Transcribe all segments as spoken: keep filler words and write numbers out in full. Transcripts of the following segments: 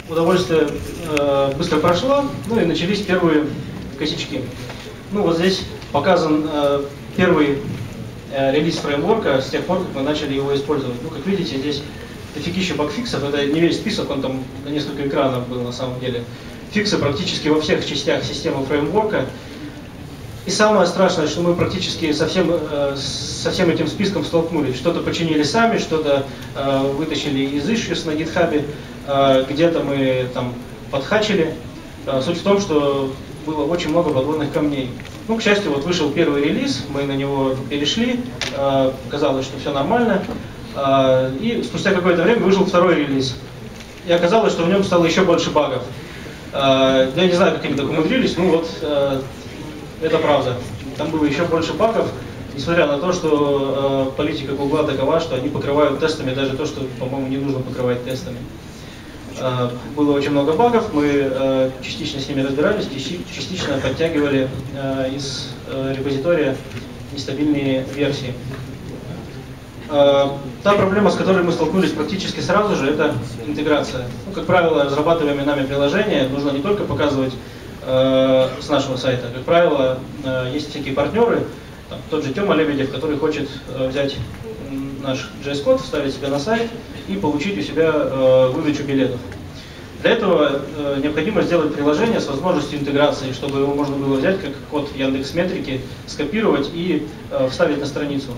удовольствие э, быстро прошло, ну и начались первые косячки. Ну вот здесь показан э, первый э, релиз фреймворка с тех пор, как мы начали его использовать. Ну, как видите, здесь дофигища багфиксов, это не весь список, он там на несколько экранов был на самом деле. Фиксы практически во всех частях системы фреймворка. И самое страшное, что мы практически со всем, э, со всем этим списком столкнулись. Что-то починили сами, что-то э, вытащили из issues на GitHub, э, где-то мы там подхачили. Э, суть в том, что было очень много подводных камней. Ну, к счастью, вот вышел первый релиз, мы на него перешли, э, оказалось, что все нормально. Э, и спустя какое-то время вышел второй релиз. И оказалось, что в нем стало еще больше багов. Э, я не знаю, как они так умудрились, ну вот... Э, Это правда. Там было еще больше багов, несмотря на то, что э, политика Гугла такова, что они покрывают тестами даже то, что, по-моему, не нужно покрывать тестами. Э, было очень много багов, мы э, частично с ними разбирались, частично подтягивали э, из э, репозитория нестабильные версии. Э, та проблема, с которой мы столкнулись практически сразу же, это интеграция. Ну, как правило, разрабатываемые нами приложения нужно не только показывать с нашего сайта. Как правило, есть всякие партнеры, там, тот же Тёма Лебедев, который хочет взять наш джей эс-код, вставить себе на сайт и получить у себя выдачу билетов. Для этого необходимо сделать приложение с возможностью интеграции, чтобы его можно было взять как код Яндекс.Метрики, скопировать и вставить на страницу.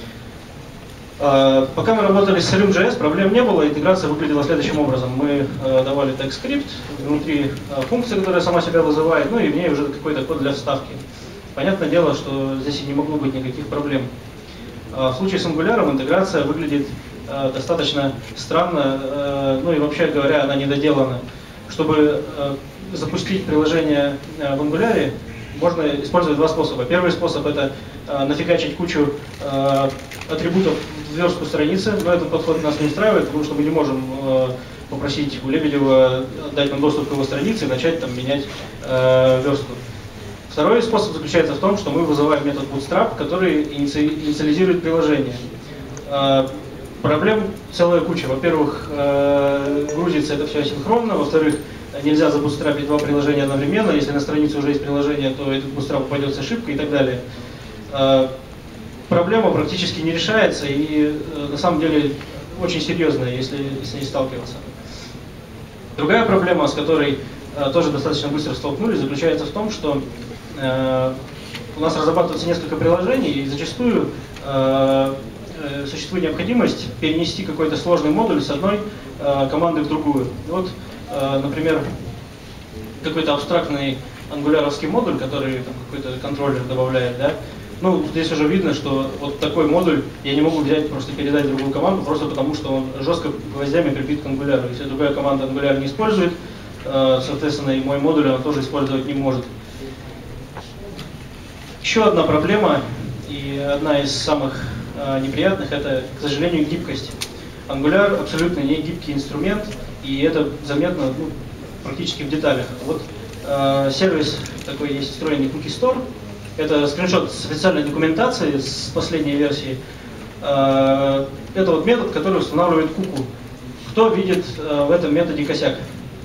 Пока мы работали с Selenium.js, проблем не было, интеграция выглядела следующим образом. Мы э, давали TextScript, внутри э, функция, которая сама себя вызывает, ну и в ней уже какой-то код для вставки. Понятное дело, что здесь и не могло быть никаких проблем. Э, в случае с Angular интеграция выглядит э, достаточно странно, э, ну и вообще говоря, она недоделана. Чтобы э, запустить приложение э, в Angular, можно использовать два способа. Первый способ — это э, нафигачить кучу э, атрибутов в верстку страницы, но этот подход нас не устраивает, потому что мы не можем э, попросить у Лебедева дать нам доступ к его странице и начать там менять э, верстку. Второй способ заключается в том, что мы вызываем метод Bootstrap, который иници инициализирует приложение. Э, проблем целая куча. Во-первых, э, грузится это все асинхронно, во-вторых, нельзя забутстрапить два приложения одновременно. Если на странице уже есть приложение, то этот bootstrap упадет с ошибкой и так далее. Э, проблема практически не решается и э, на самом деле очень серьезная, если с ней сталкиваться. Другая проблема, с которой э, тоже достаточно быстро столкнулись, заключается в том, что э, у нас разрабатывается несколько приложений, и зачастую э, э, существует необходимость перенести какой-то сложный модуль с одной э, команды в другую. Вот, э, например, какой-то абстрактный ангуляровский модуль, который какой-то контроллер добавляет, да. Ну, здесь уже видно, что вот такой модуль я не могу взять, просто передать в другую команду, просто потому что он жестко гвоздями прибит к ангуляру. Если другая команда ангуляр не использует, соответственно, и мой модуль она тоже использовать не может. Еще одна проблема, и одна из самых неприятных, это, к сожалению, гибкость. Angular абсолютно не гибкий инструмент, и это заметно ну, практически в деталях. Вот э, сервис такой есть, встроенный Cookie Store. Это скриншот с официальной документации с последней версии. Это вот метод, который устанавливает куку. Кто видит в этом методе косяк?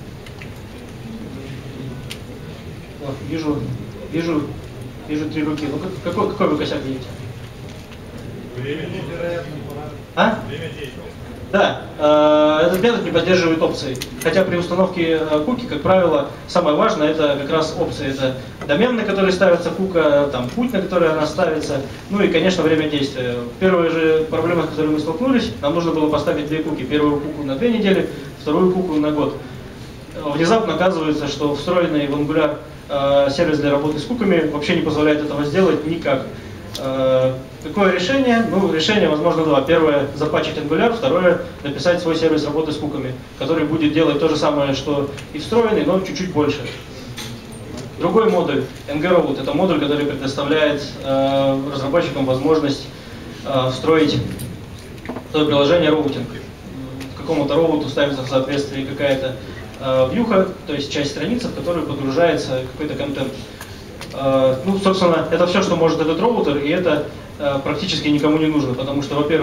О, вижу, вижу, вижу три руки. Ну какой, какой вы косяк видите? Время действия. А? Время действия. Да, э, этот метод не поддерживает опции. Хотя при установке э, куки, как правило, самое важное это как раз опции. Это домен, на который ставится кука, там, путь, на который она ставится, ну и, конечно, время действия. Первая же проблема, с которой мы столкнулись, нам нужно было поставить две куки. Первую куку на две недели, вторую куку на год. Внезапно оказывается, что встроенный в Angular э, сервис для работы с куками вообще не позволяет этого сделать никак. Какое решение? Ну, решение, возможно, два. Первое – запатчить Angular, второе – написать свой сервис работы с куками, который будет делать то же самое, что и встроенный, но чуть-чуть больше. Другой модуль – ng-route. Это модуль, который предоставляет э, разработчикам возможность э, встроить в свое приложение роутинг. К какому-то роуту ставится в соответствии какая-то э, вьюха, то есть часть страницы, в которую погружается какой-то контент. Uh, ну, собственно, это все, что может этот роутер, и это uh, практически никому не нужно, потому что, во-первых,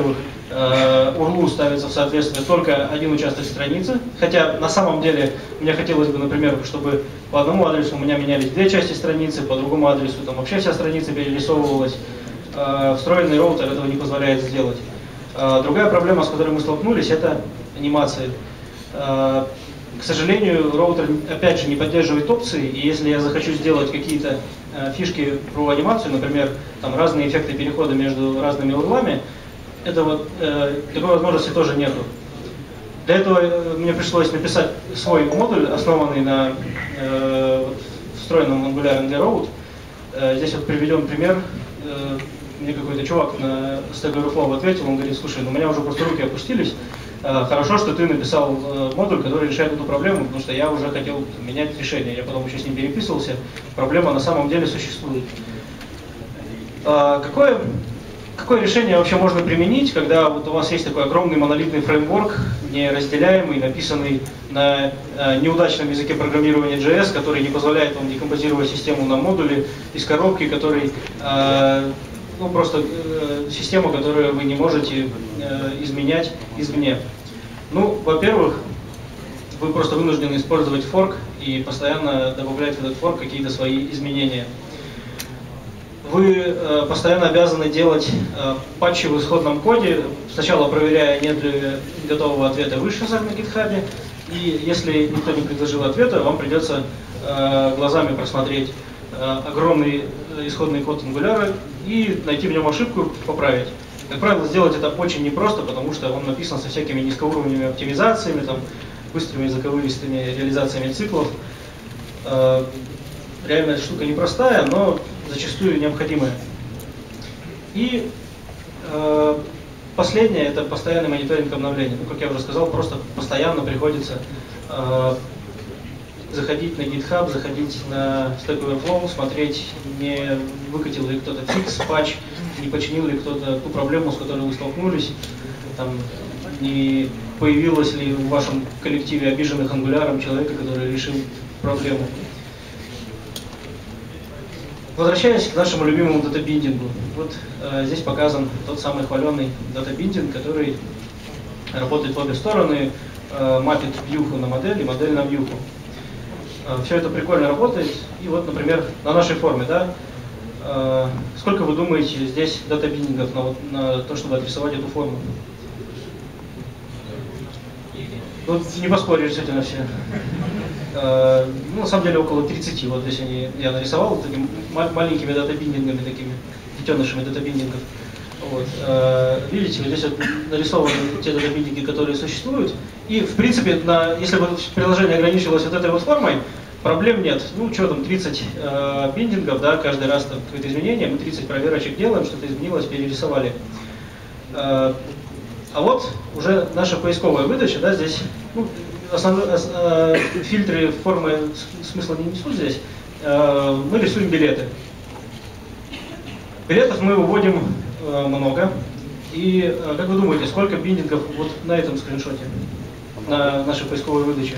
э, ю ар эл ставится в соответствие только один участок страницы, хотя на самом деле мне хотелось бы, например, чтобы по одному адресу у меня менялись две части страницы, по другому адресу там вообще вся страница перерисовывалась. Э, встроенный роутер этого не позволяет сделать. Э, другая проблема, с которой мы столкнулись, это анимации. Э, К сожалению, роутер опять же не поддерживает опции, и если я захочу сделать какие-то э, фишки про анимацию, например, там разные эффекты перехода между разными углами, этого, э, такой возможности тоже нету. Для этого э, мне пришлось написать свой модуль, основанный на э, вот, встроенном Angular эм ди Road. Э, здесь вот приведен пример. Э, мне какой-то чувак на Stack Overflow ответил, он говорит: слушай, ну у меня уже просто руки опустились. Хорошо, что ты написал э, модуль, который решает эту проблему, потому что я уже хотел менять решение. Я потом еще с ним переписывался. Проблема на самом деле существует. А, какое, какое решение вообще можно применить, когда вот у вас есть такой огромный монолитный фреймворк, неразделяемый, написанный на э, неудачном языке программирования джей эс, который не позволяет вам декомпозировать систему на модули из коробки, который... Э, Ну, просто э, систему, которую вы не можете э, изменять извне. Ну, во-первых, вы просто вынуждены использовать форк и постоянно добавлять в этот форк какие-то свои изменения. Вы э, постоянно обязаны делать э, патчи в исходном коде, сначала проверяя, нет ли готового ответа выше на GitHub, и если никто не предложил ответа, вам придется э, глазами просмотреть э, огромный исходный код Angular и найти в нем ошибку, поправить. Как правило, сделать это очень непросто, потому что он написан со всякими низкоуровневыми оптимизациями, там, быстрыми заковыристыми реализациями циклов. Э, реально эта штука непростая, но зачастую необходимая. И э, последнее — это постоянный мониторинг обновлений. Ну, как я уже сказал, просто постоянно приходится э, заходить на GitHub, заходить на Stack Overflow, смотреть, не выкатил ли кто-то фикс, патч, не починил ли кто-то ту проблему, с которой вы столкнулись, там, не появилось ли в вашем коллективе обиженных ангуляром человека, который решил проблему. Возвращаясь к нашему любимому датабиндингу, вот э, здесь показан тот самый хваленый датабиндинг, который работает в обе стороны, э, мапит вьюху на модель и модель на вьюху. Все это прикольно работает. И вот, например, на нашей форме, да, э, сколько вы думаете здесь датабиндингов на, на то, чтобы отрисовать эту форму? Ну, не поспоришь, действительно, все. Э, ну, на самом деле, около тридцати. Вот здесь они, я нарисовал вот такими маленькими датабиндингами, такими детенышами датабиндингов. Вот. Э, видите, вот здесь вот нарисованы те датабиндинги, которые существуют. И, в принципе, на, если бы приложение ограничивалось вот этой вот формой, проблем нет. Ну, что там, тридцать э, биндингов, да, каждый раз там какое-то изменение, мы тридцать проверочек делаем, что-то изменилось, перерисовали. Э, а вот уже наша поисковая выдача, да, здесь, ну, основные э, фильтры формы смысла не несут здесь. Э, мы рисуем билеты. Билетов мы выводим э, много. И э, как вы думаете, сколько биндингов вот на этом скриншоте, на нашей поисковой выдаче?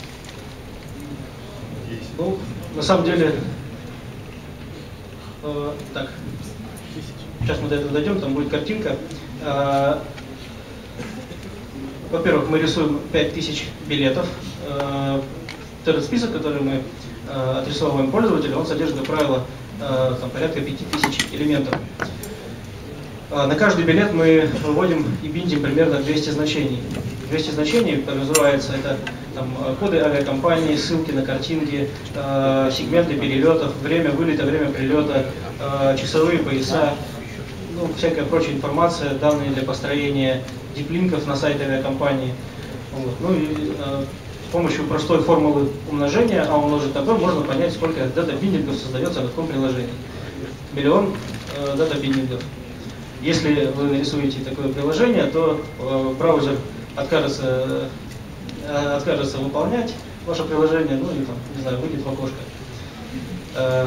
Ну, на самом деле, э, так, сейчас мы до этого дойдем, там будет картинка. Э, Во-первых, мы рисуем пять тысяч билетов. Э, этот список, который мы э, отрисовываем пользователю, он содержит, как правило, э, там, порядка пяти тысяч элементов. Э, на каждый билет мы выводим и биндим примерно двести значений. двести значений подразумевается это там, коды авиакомпании, ссылки на картинки, э, сегменты перелетов, время вылета, время прилета, э, часовые пояса, ну, всякая прочая информация, данные для построения диплинков на сайте авиакомпании. Вот. Ну и э, с помощью простой формулы умножения А умножить на Б можно понять, сколько дата-биндингов создается на каком приложении. Миллион э, дата-биндингов. Если вы нарисуете такое приложение, то э, браузер откажется, э, откажется выполнять ваше приложение, ну и там, не знаю, выйдет в окошко. Э,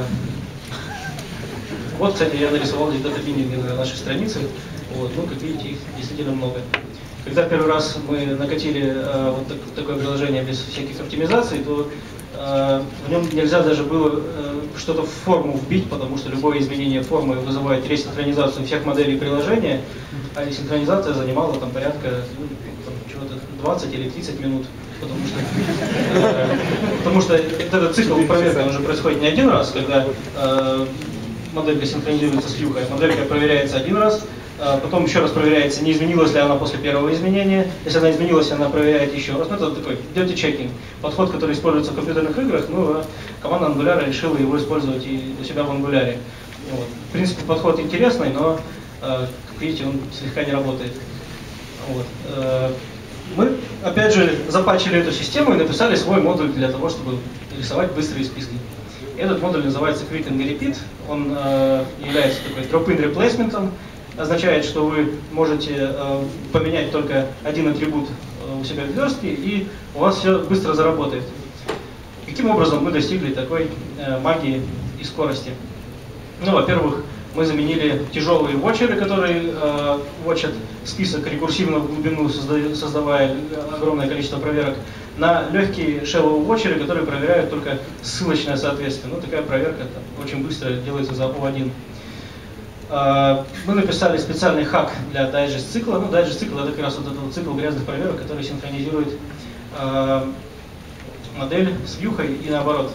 вот, кстати, я нарисовал здесь дата-биндинги на нашей странице. Вот, ну, как видите, их действительно много. Когда первый раз мы накатили э, вот так, такое приложение без всяких оптимизаций, то В нем нельзя даже было что-то в форму вбить, потому что любое изменение формы вызывает ресинхронизацию всех моделей приложения, а ресинхронизация занимала там порядка там, чего-то двадцать или тридцать минут. Потому что, э, потому что этот цикл проверки он уже происходит не один раз, когда э, моделька синхронизируется с вьюхой. Моделька проверяется один раз, э, потом еще раз проверяется, не изменилась ли она после первого изменения. Если она изменилась, она проверяет еще раз. Ну, это такой dirty checking. Подход, который используется в компьютерных играх, ну, команда Angular решила его использовать и у себя в Angular. Вот. В принципе, подход интересный, но, э, как видите, он слегка не работает. Вот. Э, Мы, опять же, запатчили эту систему и написали свой модуль для того, чтобы рисовать быстрые списки. Этот модуль называется Quick and Repeat. Он э, является такой drop-in replacement, означает, что вы можете э, поменять только один атрибут э, у себя в верстке, и у вас все быстро заработает. Каким образом мы достигли такой э, магии и скорости? Ну, во-первых, мы заменили тяжелые вотчеры, которые э, вотчат список рекурсивно в глубину, созда создавая огромное количество проверок, на легкие shallow вотчеры, которые проверяют только ссылочное соответствие. Ну, такая проверка там, очень быстро делается за о один. Э, мы написали специальный хак для дайджест цикла. Ну, дайджест цикл это как раз вот этот вот цикл грязных проверок, который синхронизирует э, модель с вьюхой и наоборот.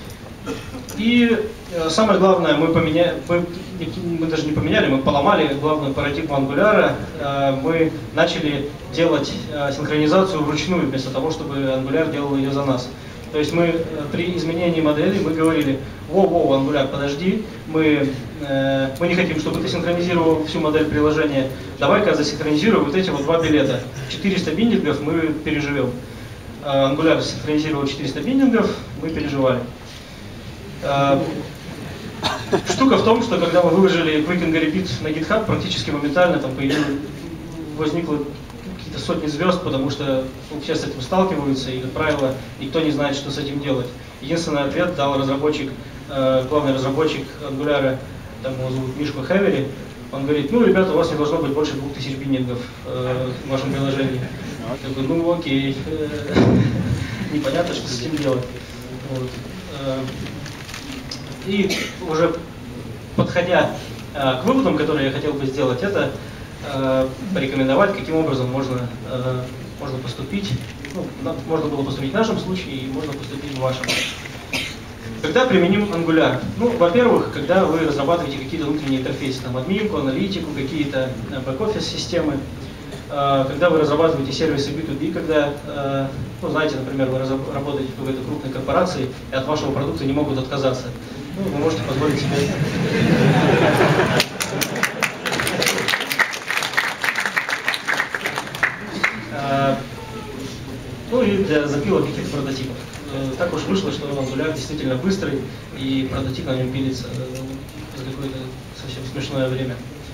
И э, самое главное, мы, поменя... мы, мы даже не поменяли, мы поломали главную парадигму Angular. Э, мы начали делать э, синхронизацию вручную, вместо того, чтобы Angular делал ее за нас. То есть мы э, при изменении модели мы говорили: воу-воу, Angular, подожди, мы, э, мы не хотим, чтобы ты синхронизировал всю модель приложения, давай-ка засинхронизируй вот эти вот два билета. четыреста биндингов мы переживем. Э, Angular синхронизировал четыреста биндингов, мы переживали. Штука в том, что когда мы выложили Quick and Repeat на GitHub, практически моментально там появилось, возникло какие-то сотни звезд, потому что ну, все с этим сталкиваются, и, как правило, никто не знает, что с этим делать. Единственный ответ дал разработчик, э, главный разработчик Angular, там его зовут Мишка Хевери. Он говорит: ну, ребята, у вас не должно быть больше двух тысяч биндингов э, в вашем приложении. Я говорю: ну, окей, непонятно, что с этим делать. Вот. И уже подходя э, к выводам, которые я хотел бы сделать, это э, порекомендовать, каким образом можно, э, можно поступить. Ну, на, можно было поступить в нашем случае, и можно поступить в вашем. Когда применим Angular? Ну, во-первых, когда вы разрабатываете какие-то внутренние интерфейсы, там, админку, аналитику, какие-то бэк-офис системы. Э, когда вы разрабатываете сервисы би ту би, когда, э, ну, знаете, например, вы работаете в какой-то крупной корпорации, и от вашего продукта не могут отказаться. Ну, вы можете позволить себе. Ну и для запила каких-то прототипов. Так уж вышло, что Angular действительно быстрый, и прототип на нем пилится за какое-то совсем смешное время.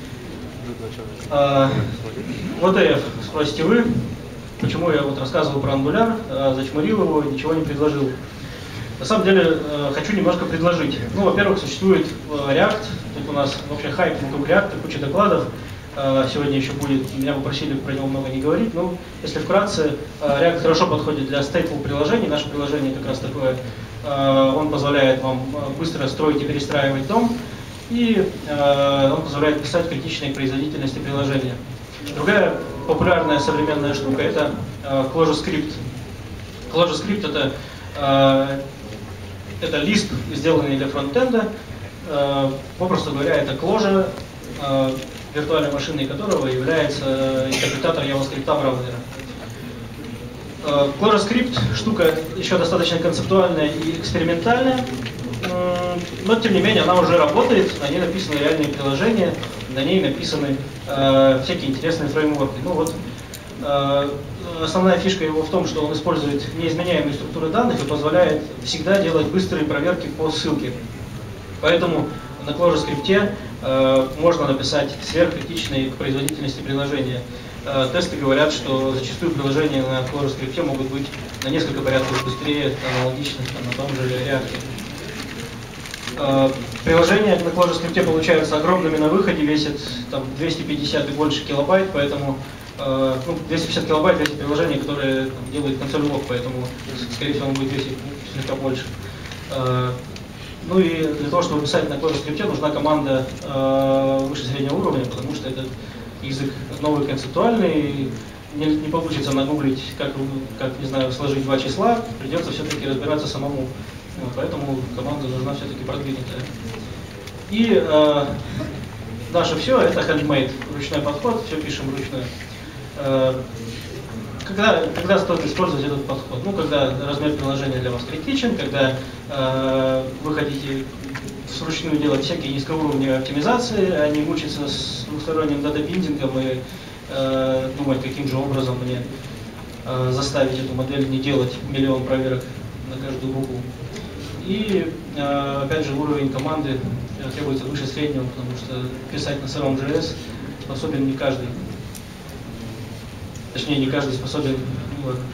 Вот и спросите вы, почему я вот рассказывал про Angular, зачмурил его, ничего не предложил. На самом деле, э, хочу немножко предложить. Ну, во-первых, существует э, React, тут у нас вообще хайп вокруг React, куча докладов. Э, сегодня еще будет, меня попросили про него много не говорить, но если вкратце, э, React хорошо подходит для stateful приложений, наше приложение как раз такое, э, он позволяет вам быстро строить и перестраивать дом, и э, он позволяет писать критичной производительности приложения. Другая популярная современная штука — это э, ClojureScript. ClojureScript — это э, Это Lisp, сделанный для фронтенда. Э, попросту говоря, это Clojure, э, виртуальной машиной которого является интерпретатор JavaScript браузера. Э, ClojureScript штука еще достаточно концептуальная и экспериментальная, э, но тем не менее она уже работает, на ней написаны реальные приложения, на ней написаны э, всякие интересные фреймворки. Ну вот, э, основная фишка его в том, что он использует неизменяемые структуры данных и позволяет всегда делать быстрые проверки по ссылке. Поэтому на ClojureScript э, можно написать сверхкритичные к производительности приложения. Э, тесты говорят, что зачастую приложения на ClojureScript могут быть на несколько порядков быстрее аналогичных там, на том же React. Э, приложения на ClojureScript получаются огромными на выходе, весят там, двести пятьдесят и больше килобайт, поэтому э, ну, двести пятьдесят килобайт для этих приложений, которые там, делают консоль лог, поэтому, скорее всего, он будет весить слегка больше. Э, ну и для того, чтобы писать на ClojureScript, нужна команда э, выше среднего уровня, потому что этот язык новый, концептуальный, не, не получится нагуглить, как, как, не знаю, сложить два числа, придется все-таки разбираться самому. Вот, поэтому команда нужна все-таки продвинутая. И э, наше все это handmade, ручной подход, все пишем вручную. Э, когда, когда стоит использовать этот подход? Ну, когда размер приложения для вас критичен, когда э, вы хотите вручную делать всякие низкоуровневые оптимизации, а не мучиться с двухсторонним дата-биндингом и э, думать, каким же образом мне э, заставить эту модель не делать миллион проверок на каждую букву. И, э, опять же, уровень команды требуется выше среднего, потому что писать на сыром джей эс способен не каждый. Точнее, не каждый способен. Ну, ладно.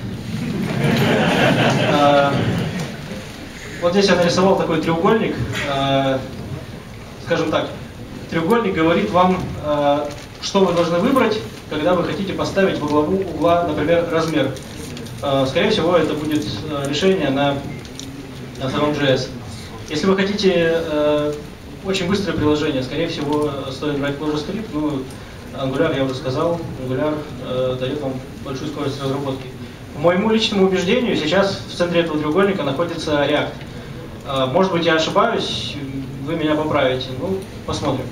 А, вот здесь я нарисовал такой треугольник. А, скажем так, треугольник говорит вам, а, что вы должны выбрать, когда вы хотите поставить во главу угла, например, размер. А, скорее всего, это будет решение на на сыром джей эс. Если вы хотите э, очень быстрое приложение, скорее всего, стоит брать ClojureScript. Ну, Angular, я уже сказал, Angular э, дает вам большую скорость разработки. По моему личному убеждению, сейчас в центре этого треугольника находится React. Э, может быть, я ошибаюсь, вы меня поправите. Ну, посмотрим.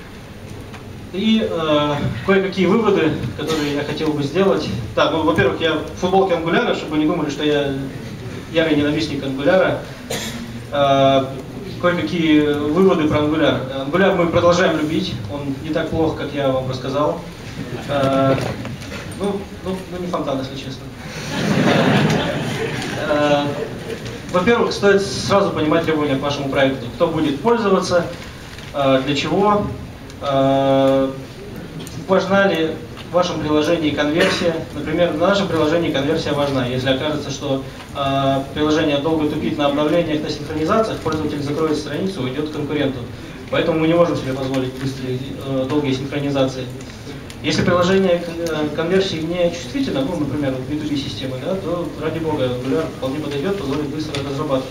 И э, кое-какие выводы, которые я хотел бы сделать. Да, ну, во-первых, я в футболке Angular, чтобы вы не думали, что я ярый ненавистник Angular. Э, Кое-какие выводы про Angular. Angular мы продолжаем любить, он не так плох, как я вам рассказал. Э, ну, ну, ну, не фонтан, если честно. Э, Во-первых, стоит сразу понимать требования к вашему проекту. Кто будет пользоваться, э, для чего, э, важна ли в вашем приложении конверсия. Например, в нашем приложении конверсия важна. Если окажется, что э, приложение долго тупит на обновлениях, на синхронизациях, пользователь закроет страницу и уйдет к конкуренту. Поэтому мы не можем себе позволить быстрые, э, долгие синхронизации. Если приложение к конверсии не чувствительно, ну, например, би ту би системы, да, то, ради бога, Angular вполне подойдет, позволит быстро разрабатывать.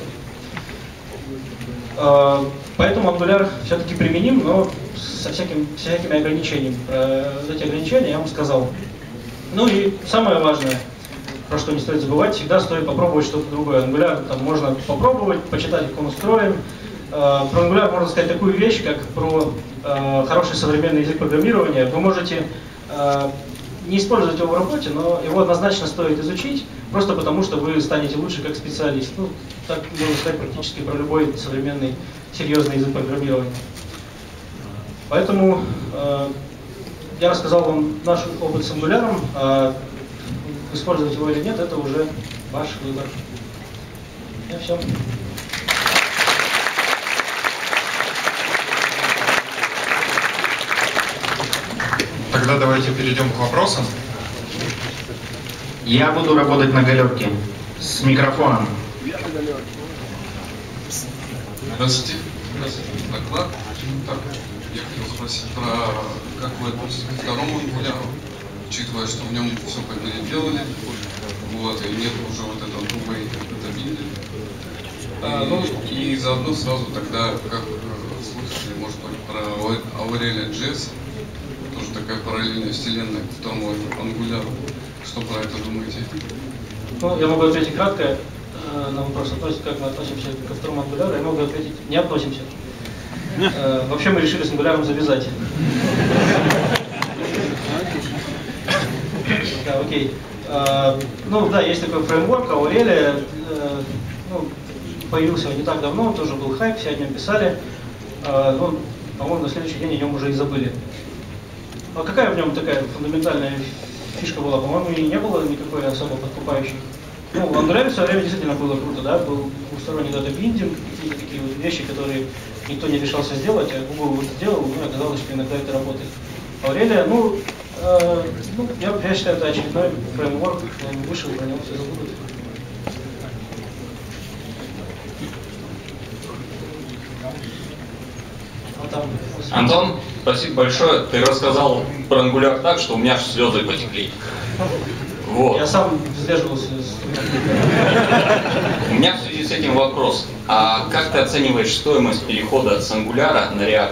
Э, поэтому Angular все-таки применим, но со всяким, всякими ограничениями. Про эти ограничения я вам сказал. Ну и самое важное, про что не стоит забывать, всегда стоит попробовать что-то другое. Angular там можно попробовать, почитать, как он устроен. Э, про Angular можно сказать такую вещь, как про э, хороший современный язык программирования. Вы можете э, не использовать его в работе, но его однозначно стоит изучить, просто потому что вы станете лучше как специалист. Ну, так можно сказать практически про любой современный серьезный язык программирования. Поэтому э, я рассказал вам наш опыт с Angular, а использовать его или нет, это уже ваш выбор. И все. Тогда давайте перейдем к вопросам. Я буду работать на галерке с микрофоном. Здравствуйте. Здравствуйте. Доклад. Так, я хотел спросить про как вы относитесь ко второму Angular, учитывая, что в нем все как переделали, вот, и нет уже вот этого two-way дата-биндинга. А, ну, и, и заодно сразу тогда, как слышали, может быть, про Aurelia джей эс, тоже такая параллельная вселенная к второму Angular. Что про это думаете? Ну, я могу ответить кратко э, на вопрос, относится, как мы относимся ко второму Angular. Я могу ответить, не относимся. Э, вообще мы решили с Angular завязать. Да, окей. Э, ну да, есть такой фреймворк, Aurelia. Э, ну, появился он не так давно, тоже был хайп, все о нем писали. Э, ну, по-моему, на следующий день о нем уже и забыли. А какая в нем такая фундаментальная фишка была? По-моему, и не было никакой особо подкупающей. Ну, в Angular в свое время действительно было круто, да, был двухсторонний дата-биндинг, какие-то такие вот вещи, которые никто не решался сделать, а Google вот сделал, ну, оказалось, что иногда это работает. Aurelia, ну, э, ну я, я считаю, это очередной фреймворк, он вышел, про него все забудут. А там... Антон? Спасибо большое. Ты рассказал про Angular так, что у меня аж слезы потекли. Вот. Я сам сдерживался. У меня в связи с этим вопрос. А как ты оцениваешь стоимость перехода с Angular на React?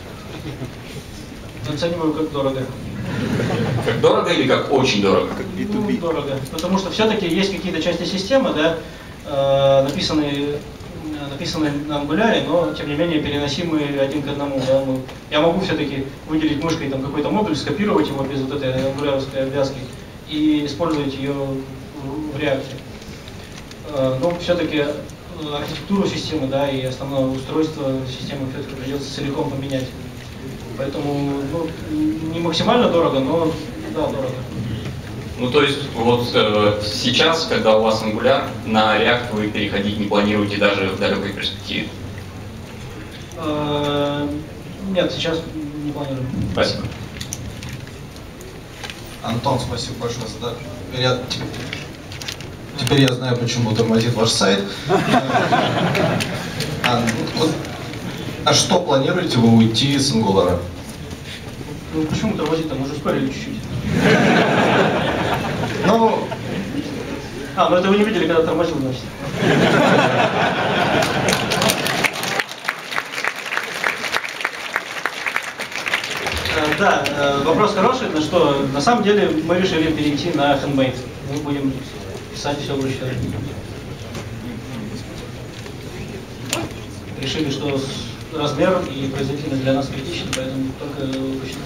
Оцениваю как дорого. Как дорого или как очень дорого? Ну, дорого. Потому что все-таки есть какие-то части системы, да, э, написанные, написанные на Angular, но тем не менее переносимые один к одному. Да. Мы, я могу все-таки выделить мышкой там какой-то модуль, скопировать его без вот этой ангуляровской обвязки и использовать ее в, в React. Э, но все-таки архитектуру системы, да, и основное устройство системы все-таки придется целиком поменять. Поэтому ну, не максимально дорого, но да, дорого. Ну то есть вот э, сейчас, когда у вас Angular, на React вы переходить не планируете даже в далекой перспективе? Э, нет, сейчас не планирую. Спасибо. Антон, спасибо большое за да. Я... Теперь я знаю, почему тормозит ваш сайт. А, вот, а что планируете вы уйти с Angular? Ну почему тормозит-то? Мы уже ускорили чуть-чуть. Ну, а, ну это вы не видели, когда тормозил, значит. Да, вопрос хороший, на что на самом деле мы решили перейти на handmade. Мы будем писать все вручную. Решили, что размер и производительность для нас критичны, поэтому только вручную.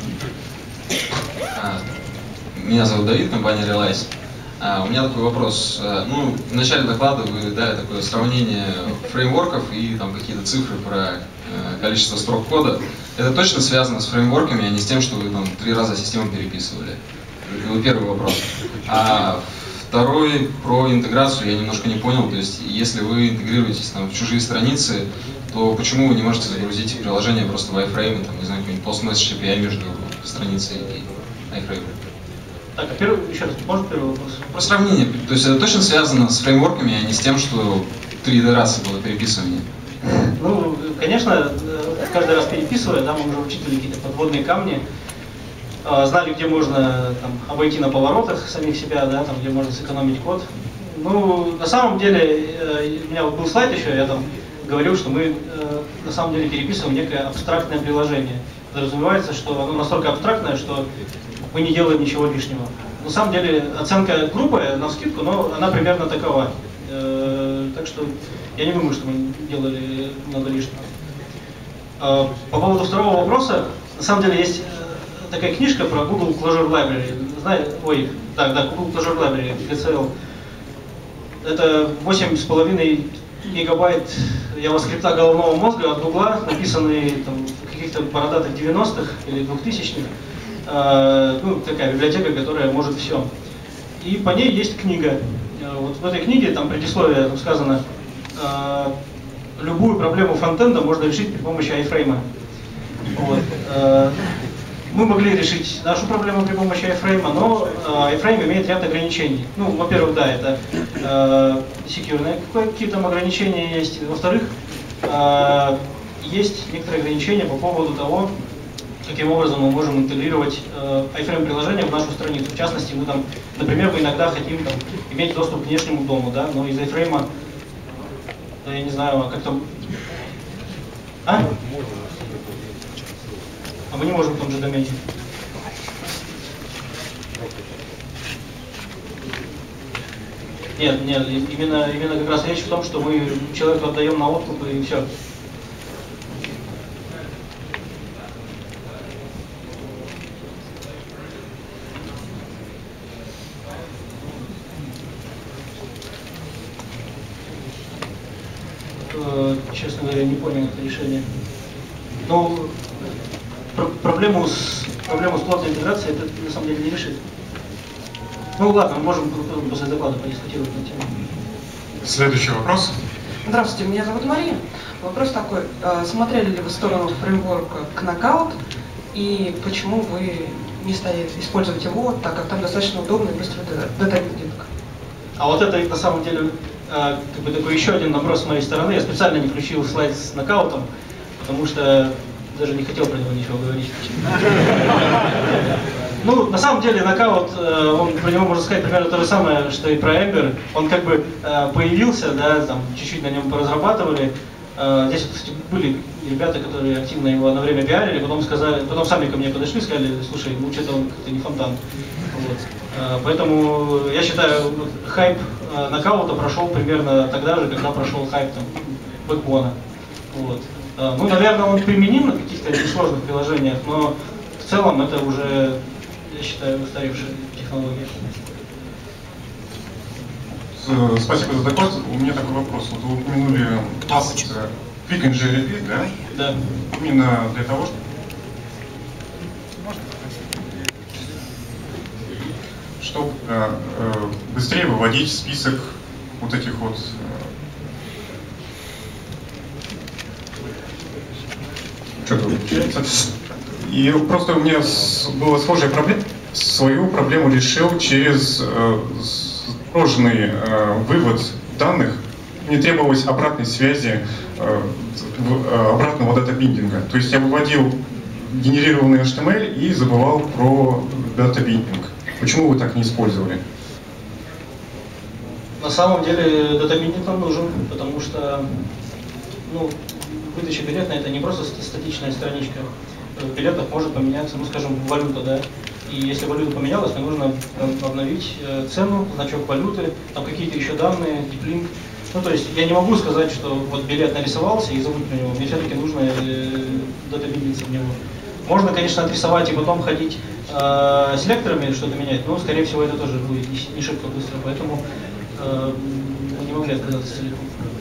Меня зовут Давид, компания Realize. А, у меня такой вопрос. Ну, в начале доклада вы дали такое сравнение фреймворков и там какие-то цифры про э, количество строк кода. Это точно связано с фреймворками, а не с тем, что вы там три раза систему переписывали? Это первый вопрос. А второй про интеграцию я немножко не понял. То есть, если вы интегрируетесь там, в чужие страницы, то почему вы не можете загрузить приложение просто в iFrame, там, не знаю, какой-нибудь post-message эй пи ай между страницей и iFrame? Так, а первый, еще раз, можно первый вопрос? Про сравнение. То есть это точно связано с фреймворками, а не с тем, что три итерации было переписывание? Ну, конечно, каждый раз переписывая, да, мы уже учитывали какие-то подводные камни, знали, где можно там, обойти на поворотах самих себя, да, там, где можно сэкономить код. Ну, на самом деле, у меня вот был слайд еще, я там говорил, что мы на самом деле переписываем некое абстрактное приложение. Подразумевается, что оно настолько абстрактное, что мы не делаем ничего лишнего. На самом деле оценка грубая, навскидку, но она примерно такова. Э, так что я не думаю, что мы делали много лишнего. Э, по поводу второго вопроса, на самом деле есть такая книжка про Google Closure Library. Знаете, ой, да, да, Google Closure Library, джи си эл. Это восемь с половиной гигабайт JavaScript головного мозга от Гугла, написанные там, в каких-то бородатых девяностых или двухтысячных. Uh, ну, такая библиотека, которая может все. И по ней есть книга. Uh, вот в этой книге, там предисловие там сказано, uh, любую проблему фронтенда можно решить при помощи iFrame. Вот. Uh, мы могли решить нашу проблему при помощи iFrame, но uh, iFrame имеет ряд ограничений. Ну, во-первых, да, это uh, секьюрные какие-то там ограничения есть. Во-вторых, uh, есть некоторые ограничения по поводу того, каким образом мы можем интегрировать э, iFrame-приложение в нашу страницу. В частности, мы там, например, мы иногда хотим там, иметь доступ к внешнему дому, да, но из iFrame, да, я не знаю, как там... А? А мы не можем в том же домене. Нет, нет, именно, именно как раз речь в том, что мы человеку отдаем на откуп и все. Честно говоря, не понял это решение. Но пр проблему, с, проблему с плотной интеграцией это на самом деле не решит. Ну ладно, мы можем после доклада подискутировать на тему. Следующий вопрос. Здравствуйте, меня зовут Мария. Вопрос такой. Смотрели ли вы в сторону фреймворка Knockout и почему вы не стали использовать его, так как там достаточно удобный и быстрый дата-билдинг? А вот это на самом деле как бы такой еще один наброс с моей стороны. Я специально не включил слайд с нокаутом, потому что даже не хотел про него ничего говорить. Ну, на самом деле, нокаут, он, про него можно сказать примерно то же самое, что и про Ember. Он как бы появился, да, там, чуть-чуть на нем поразрабатывали. Здесь, кстати, были ребята, которые активно его на время пиарили, потом сказали, потом сами ко мне подошли и сказали, слушай, ну что-то он как-то не фонтан. Вот. Поэтому я считаю, вот, хайп нокаута прошел примерно тогда же, когда прошел хайп там бэкбона. Вот. Ну, наверное, он применим на каких-то несложных приложениях, но в целом это уже, я считаю, устаревшая технология. Спасибо за доклад. У меня такой вопрос. Вот вы упомянули класс Quick and Repeat, да? Да. Именно для того, чтобы э, э, быстрее выводить список вот этих вот э, что-то получается. И просто у меня с, была схожая проблема. Свою проблему решил через э, сложный э, вывод данных. Мне требовалось обратной связи, э, в, э, обратного дата-биндинга. То есть я выводил генерированный эйч ти эм эль и забывал про дата-биндинг. Почему вы так не использовали? На самом деле дата-биндинг нам нужен, потому что ну, выдача билета это не просто статичная страничка. В билетах может поменяться, ну скажем, валюта, да. И если валюта поменялась, мне нужно обновить цену, значок валюты, там какие-то еще данные, диплинк. Ну то есть я не могу сказать, что вот билет нарисовался и забыть про него. Мне все-таки нужно э, дата-биндиться в него. Можно, конечно, отрисовать и потом ходить э, селекторами что-то менять, но, скорее всего, это тоже будет не, не шибко быстро, поэтому э, мы не могли отказаться целиком.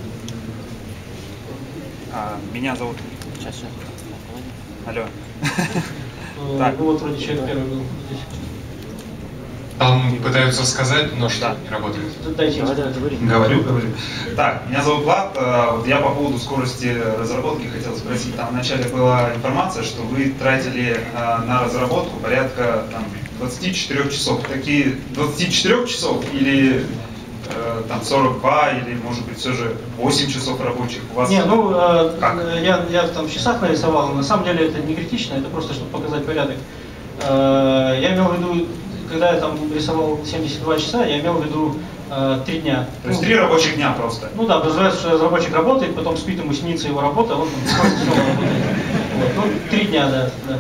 А, меня зовут... Сейчас, сейчас. Алло. Э, Так. ну вот вроде человек первый был здесь. Там пытаются сказать, но что Да. не работает. Дайте им. Говорю, говорю. Так, меня зовут Влад. Э, Вот я по поводу скорости разработки хотел спросить. Там вначале была информация, что вы тратили э, на разработку порядка там, двадцати четырёх часов. Такие двадцати четырёх часов или э, там сорок два, или может быть все же восемь часов рабочих? У вас... Не, ну э, Как? я, я в там в часах нарисовал, но на самом деле это не критично, это просто чтобы показать порядок. Э, я имел в виду, когда я там рисовал семьдесят два часа, я имел в виду э, три дня. То есть ну, три рабочих дня просто? Ну да, подразумевается, что разработчик работает, потом спит, ему снится его работа, он там приходит снова работает. Вот. Ну, три дня, да, да.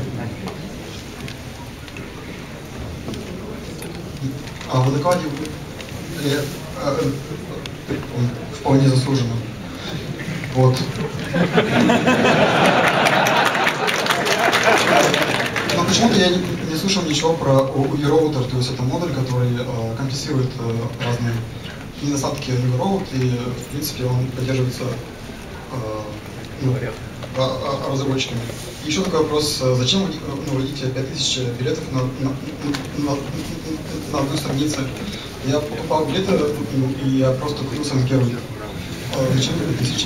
А в докладе э, э, э, вполне заслуженно. Вот. Но почему-то я не, не слышал ничего про у и роутер, то есть это модуль, который э, компенсирует э, разные недостатки Route, и в принципе он поддерживается э, ну, а, а, разработчиками. И еще такой вопрос, зачем вы ну, вводите пять тысяч билетов на, на, на, на одной странице? Я покупал билеты, ну, и я просто купился на первый. А зачем пять тысяч?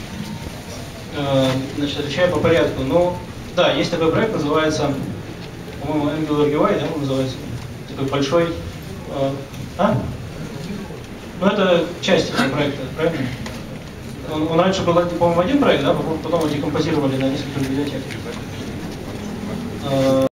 Значит, отвечаю по порядку. Ну, да, есть такой проект, называется, по-моему, Angular ю ай, да, он называется? Такой большой... Э, а? Ну, это часть этого проекта, правильно? Он, он раньше был, по-моему, один проект, да, потом его декомпозировали на несколько библиотек.